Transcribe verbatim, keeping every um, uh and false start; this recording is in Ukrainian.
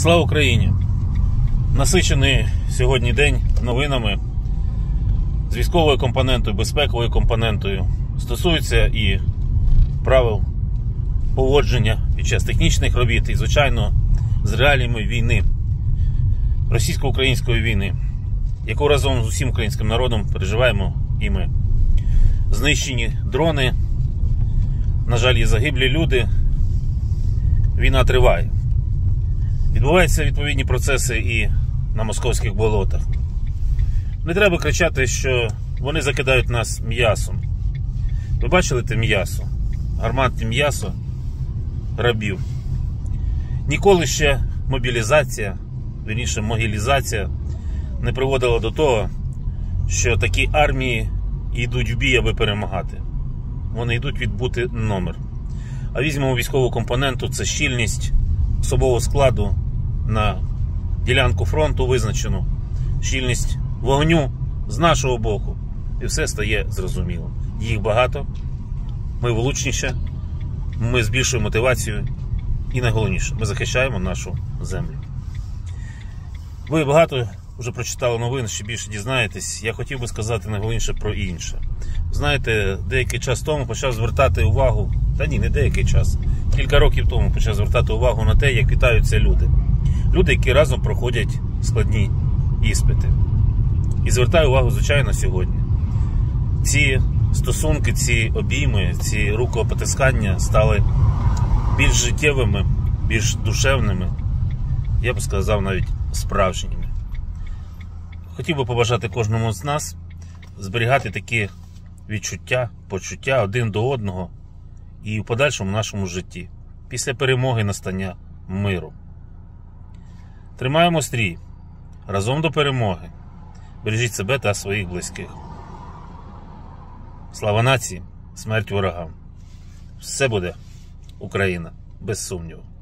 Слава Україні! Насичений сьогодні день новинами з військовою компонентою, безпековою компонентою. Стосується і правил поводження під час технічних робіт і, звичайно, з реаліями війни, російсько-української війни, яку разом з усім українським народом переживаємо і ми. Знищені дрони, на жаль, є загиблі люди. Війна триває. Відбуваються відповідні процеси і на московських болотах. Не треба кричати, що вони закидають нас м'ясом. Ви бачили те м'ясо? Гарматне м'ясо рабів. Ніколи ще мобілізація, вірніше могилізація, не приводила до того, що такі армії йдуть в бій, аби перемагати. Вони йдуть відбути номер. А візьмемо військову компоненту, це щільність особового складу на ділянку фронту визначену, щільність вогню з нашого боку. І все стає зрозуміло. Їх багато, ми влучніше, ми збільшуємо мотивацію і найголовніше, ми захищаємо нашу землю. Ви багато вже прочитали новин, ще більше дізнаєтесь. Я хотів би сказати найголовніше про інше. Знаєте, деякий час тому почав звертати увагу, та ні, не деякий час, кілька років тому почав звертати увагу на те, як вітаються люди. Люди, які разом проходять складні іспити. І звертаю увагу, звичайно, сьогодні. Ці стосунки, ці обійми, ці рукопотискання стали більш життєвими, більш душевними, я б сказав, навіть справжніми. Хотів би побажати кожному з нас зберігати такі відчуття, почуття один до одного і в подальшому нашому житті, після перемоги настання миру. Тримаємо стрій, разом до перемоги. Бережіть себе та своїх близьких. Слава нації, смерть ворогам. Все буде Україна, без сумніву.